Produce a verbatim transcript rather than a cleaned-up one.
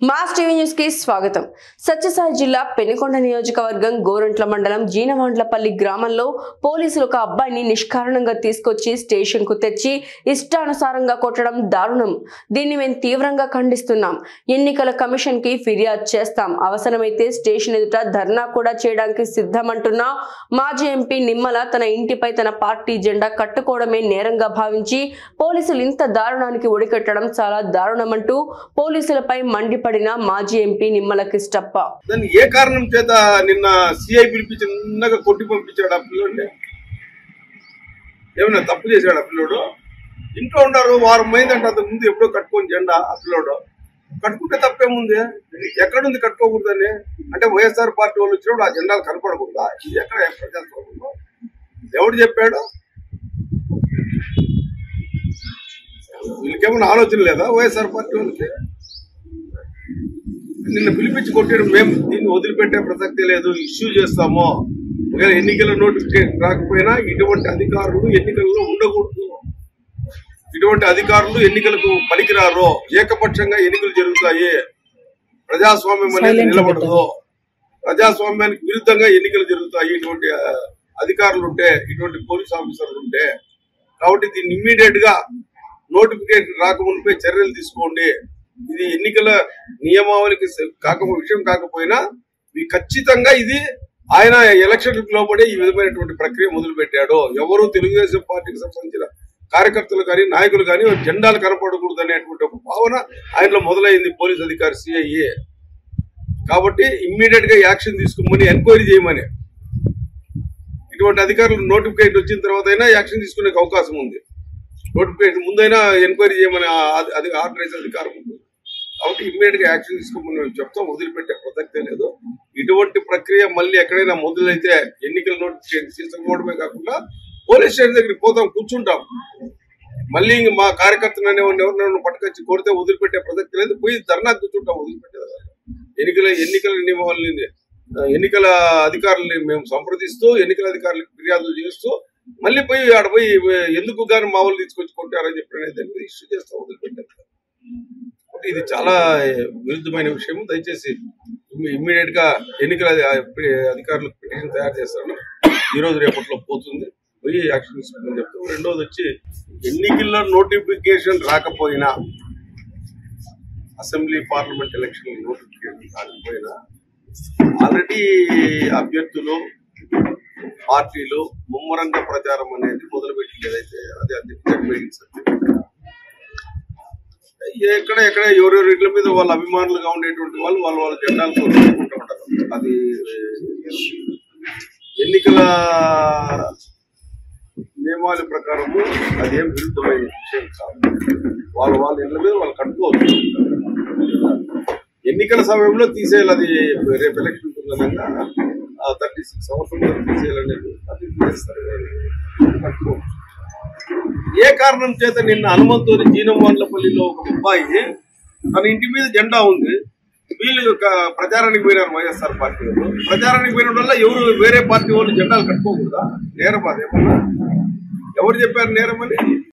Mass TV news కి స్వాగతం. సత్యసాయి జిల్లా పెనుకొండ నియోజకవర్గం గోరంట్ల మండలం జీనవాండ్లపల్లి గ్రామంలో పోలీసులు ఒక అబ్బాయిని నిష్కారణంగా తీసుకొచ్చి స్టేషన్ కు తెచ్చి ఇష్టానుసారంగా కొట్టడం దారుణం. దీన్ని మేము తీవ్రంగా ఖండిస్తున్నాం. ఎన్నికల కమిషన్ కి ఫిర్యాదు చేస్తాం. అవసరమైతే స్టేషన్ ఎదుట ధర్నా కూడా చేయడానికి సిద్ధమంటున్న మాజీ ఎంపీ నిమ్మల తన ఇంటిపై తన పార్టీ జెండా కట్టుకోవడమే నేరంగా భావించి పోలీసులు ఇంత దారుణానికి ఒడికట్టడం చాలా దారుణమంటూ పోలీసులపై మండిపడి మాజీ ఎంపీ నిమ్మల కిష్టప్ప దాన్ని ఏ కారణం చేత నిన్న సిఐ పిలిపించి నిన్నగా కొట్టి పంపించాడు ఆ పిల్లోడిని? ఏమన్నా తప్పు చేశాడు ఆ పిల్లోడు? ఇంట్లో ఉన్నారు వారం మైందంటే అంత ముందు ఎప్పుడో కట్టుకొని జెండా ఆ పిల్లోడు కట్టుకుంటే తప్పేముంది? ఎక్కడుంది కట్టుకోకూడదని? అంటే వైఎస్ఆర్ పార్టీ వాళ్ళు వచ్చినప్పుడు ఆ జెండాలు కనపడకూడదా? ఇది ఎక్కడ ప్రజాస్వామ్యంలో ఎవడు చెప్పాడు? వీళ్ళకేమన్నా ఆలోచన లేదా వైఎస్ఆర్ పార్టీ వాళ్ళకి? నిన్న పిలిపించి కొట్టాడు. మేము దీన్ని వదిలిపెట్టే ప్రసక్తి లేదు, ఇష్యూ చేస్తాము. ఒకవేళ ఎన్నికల నోటిఫికేషన్ రాకపోయినా ఇటువంటి అధికారులు ఎన్నికల్లో ఉండకూడదు. ఇటువంటి అధికారులు ఎన్నికలకు పనికిరారు. ఏకపక్షంగా ఎన్నికలు జరుగుతాయి. ప్రజాస్వామ్యం అనేది నిలబడదు. ప్రజాస్వామ్యానికి విరుద్ధంగా ఎన్నికలు జరుగుతాయి ఇటువంటి అధికారులు ఉంటే, ఇటువంటి పోలీస్ ఆఫీసర్లు ఉంటే. కాబట్టి దీన్ని ఇమ్మీడియట్ గా నోటిఫికేషన్ రాకముందే చర్యలు తీసుకోండి. ఇది ఎన్నికల నియమావళికి కాక విషయం కాకపోయినా ఇది ఖచ్చితంగా ఇది ఆయన ఎలక్షన్ లోపడే ఈ విధమైనటువంటి ప్రక్రియ మొదలు పెట్టాడు. ఎవరు తెలుగుదేశం పార్టీకి సంబంధించిన కార్యకర్తలు కానీ నాయకులు కానీ జెండాలు కనపడకూడదు అనేటువంటి ఒక భావన ఆయనలో మొదలైంది పోలీస్ అధికారి సిఐఏ. కాబట్టి ఇమ్మీడియట్ గా యాక్షన్ తీసుకోమని ఎంక్వైరీ చేయమని, ఇటువంటి అధికారులు నోటిఫికేషన్ వచ్చిన తర్వాత అయినా యాక్షన్ తీసుకునే అవకాశం ఉంది. నోటిఫికేషన్ ముందైనా ఎంక్వైరీ చేయమని అది ఆర్డర్ అధికారం ఉంది. కాబట్టి ఇమ్మీడియట్ గా యాక్షన్ తీసుకోమని మేము చెప్తాం. వదిలిపెట్టే ప్రసక్తే లేదు. ఇటువంటి ప్రక్రియ మళ్ళీ ఎక్కడైనా మొదలైతే ఎన్నికల నోటిఫికేషన్ తీసుకోవడమే కాకుండా పోలీస్ స్టేషన్ దగ్గరికి పోతాం, కూర్చుంటాం. మళ్ళీ ఇంక మా కార్యకర్తలు ఎవరినైనా పట్టుకొచ్చి కొడితే వదిలిపెట్టే ప్రసక్తి లేదు. పోయి ధర్నా కూర్చుంటాం. వదిలిపెట్టేది ఎన్నికల ఎన్నికల నియమావళిని ఎన్నికల అధికారులని మేము సంప్రదిస్తూ ఎన్నికల అధికారులకు ఫిర్యాదులు చేస్తూ మళ్ళీ పోయి ఆడ పోయి ఎందుకు గాని మా వాళ్ళు తీసుకొచ్చి కొట్టారని చెప్పి ఇష్యూ చేస్తాం. వదిలిపెట్టారు. ఇది చాలా విరుద్ధమైన విషయం. దయచేసి ఇమ్మీడియట్ గా ఎన్నికల అధికారులకు పిటిషన్ తయారు చేస్తాను. ఈ రోజు రేపట్లో పోతుంది, పోయి యాక్షన్ తీసుకోమని చెప్తాం. రెండోది వచ్చి ఎన్నికల్లో నోటిఫికేషన్ రాకపోయినా, అసెంబ్లీ పార్లమెంట్ ఎలక్షన్ నోటిఫికేషన్ రాకపోయినా ఆల్రెడీ అభ్యర్థులు పార్టీలు ముమ్మరంగా ప్రచారం అనేది మొదలుపెట్టింది. ఏదైతే అది అధ్యక్ష ఎక్కడ ఎక్కడ ఎవరెవరి ఇళ్ల మీద వాళ్ళ అభిమానులుగా ఉండేటువంటి వాళ్ళు వాళ్ళ వాళ్ళ జెండాలు కొనుక్కుంటూ ఉంటారు. అది ఎన్నికల నియమాల ప్రకారము అది ఏం విరుద్ధమైన విషయం కాదు. వాళ్ళ వాళ్ళ ఇళ్ల మీద వాళ్ళు కట్టుకోవచ్చు. ఎన్నికల సమయంలో తీసేయాలి. అది రేపు ఎలక్షన్ ఉంటుందనగా థర్టీ సిక్స్ అవర్స్ తీసేయాలనేది అది తీసేస్తారు. కట్టుకోవచ్చు. ఏ కారణం చేత నిన్న హనుమంతూరి జీనవాండ్లపల్లిలో ఒక అబ్బాయి తన ఇంటి మీద జెండా ఉంది, వీళ్ళు ప్రచారానికి పోయినారు వైఎస్ఆర్ పార్టీ వాళ్ళు. ప్రచారానికి పోయిన వల్ల ఎవరు వేరే పార్టీ వాళ్ళు జెండాలు కట్టుకోకూడదా? నేరం అదేమన్నా? ఎవరు చెప్పారు నేరం అని?